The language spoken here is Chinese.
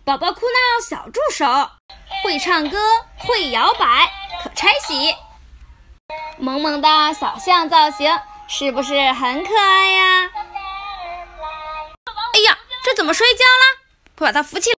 宝宝哭闹小助手，会唱歌，会摇摆，可拆洗。萌萌的小象造型，是不是很可爱呀？哎呀，这怎么摔跤了？快把它扶起来！